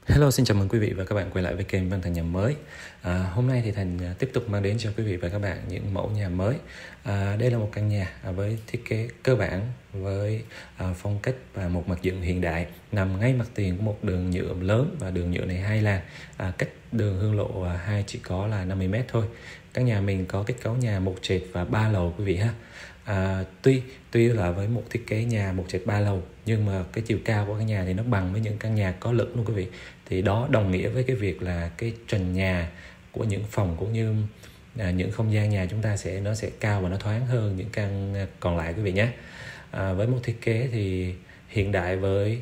Hello, xin chào mừng quý vị và các bạn quay lại với kênh Văn Thành Nhà Mới. Hôm nay thì Thành tiếp tục mang đến cho quý vị và các bạn những mẫu nhà mới. Đây là một căn nhà với thiết kế cơ bản với phong cách và một mặt dựng hiện đại, nằm ngay mặt tiền của một đường nhựa lớn, và đường nhựa này 2 làn, cách đường Hương Lộ 2 chỉ có là 50 m thôi. Căn nhà mình có kết cấu nhà một trệt và 3 lầu quý vị ha. Tuy là với một thiết kế nhà một trệt 3 lầu, nhưng mà cái chiều cao của căn nhà thì nó bằng với những căn nhà có lực luôn quý vị. Thì đó đồng nghĩa với cái việc là cái trần nhà của những phòng cũng như những không gian nhà chúng ta nó sẽ cao và nó thoáng hơn những căn còn lại quý vị nhé. Với một thiết kế thì hiện đại với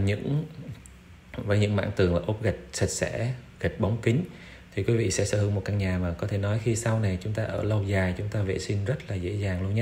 những mảng tường là ốp gạch sạch sẽ, gạch bóng kính, thì quý vị sẽ sở hữu một căn nhà mà có thể nói khi sau này chúng ta ở lâu dài, chúng ta vệ sinh rất là dễ dàng luôn nhé.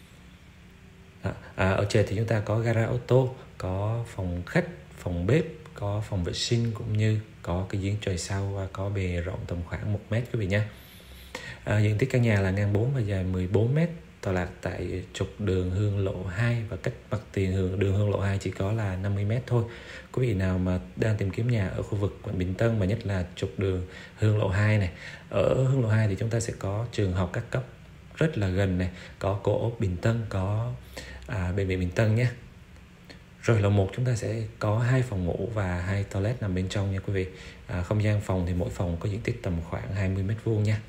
Ở trên thì chúng ta có gara ô tô, có phòng khách, phòng bếp, có phòng vệ sinh, cũng như có cái giếng trời sau và có bề rộng tầm khoảng 1 mét quý vị nhé. Diện tích căn nhà là ngang 4 và dài 14 mét, tọa lạc tại trục đường Hương Lộ 2 và cách mặt tiền đường Hương Lộ 2 chỉ có là 50 mét thôi. Quý vị nào mà đang tìm kiếm nhà ở khu vực quận Bình Tân, và nhất là trục đường Hương Lộ 2 này, ở Hương Lộ 2 thì chúng ta sẽ có trường học các cấp rất là gần này, có Co-op Bình Tân, có bệnh viện Bình Tân nhé. Rồi lầu 1 chúng ta sẽ có 2 phòng ngủ và 2 toilet nằm bên trong nha quý vị. Không gian phòng thì mỗi phòng có diện tích tầm khoảng 20 m² nha.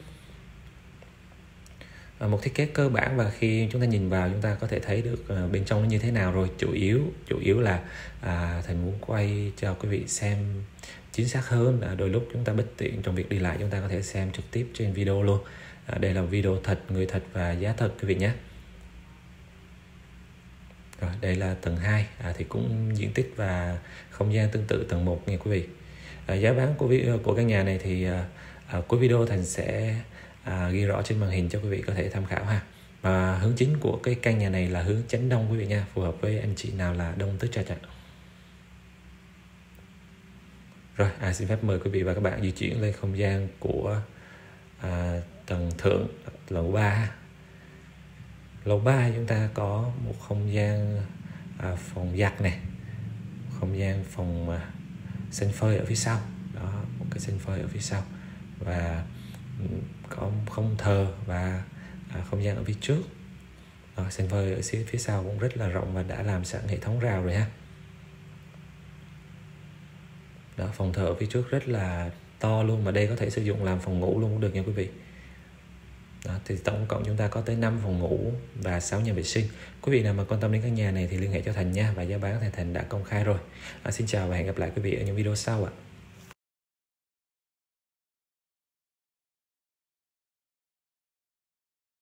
Một thiết kế cơ bản, và khi chúng ta nhìn vào chúng ta có thể thấy được bên trong nó như thế nào rồi. Chủ yếu là Thành muốn quay cho quý vị xem chính xác hơn. Đôi lúc chúng ta bất tiện trong việc đi lại, chúng ta có thể xem trực tiếp trên video luôn. Đây là video thật, người thật và giá thật quý vị nhé. Rồi, đây là tầng 2, thì cũng diện tích và không gian tương tự tầng 1 nha quý vị. Giá bán của căn nhà này thì cuối video Thành sẽ ghi rõ trên màn hình cho quý vị có thể tham khảo ha. Và hướng chính của cái căn nhà này là hướng chánh đông quý vị nha, phù hợp với anh chị nào là đông tứ trạch ạ. Rồi, xin phép mời quý vị và các bạn di chuyển lên không gian của tầng thượng, lầu 3. Lầu 3 chúng ta có một không gian phòng giặt này, không gian phòng sân phơi ở phía sau. Đó, một cái sân phơi ở phía sau, và có không thờ và không gian ở phía trước. Đó, sân phơi ở phía sau cũng rất là rộng và đã làm sẵn hệ thống rào rồi ha. Đó, phòng thờ ở phía trước rất là to luôn, mà đây có thể sử dụng làm phòng ngủ luôn cũng được nha quý vị. Đó, thì tổng cộng chúng ta có tới 5 phòng ngủ và 6 nhà vệ sinh. Quý vị nào mà quan tâm đến căn nhà này thì liên hệ cho Thành nha, và giá bán thì Thành đã công khai rồi. Xin chào và hẹn gặp lại quý vị ở những video sau ạ.